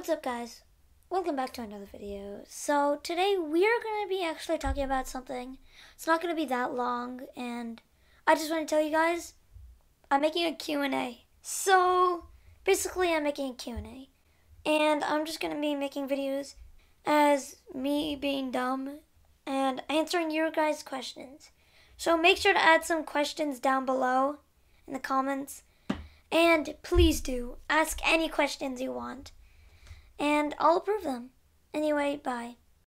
What's up, guys? Welcome back to another video. So today we are going to be actually talking about something. It's not going to be that long, and I just want to tell you guys I'm making a Q&A. So basically I'm making a Q&A, and I'm just going to be making videos as me being dumb and answering your guys' questions. So make sure to add some questions down below in the comments, and please do ask any questions you want, and I'll approve them. Anyway, bye.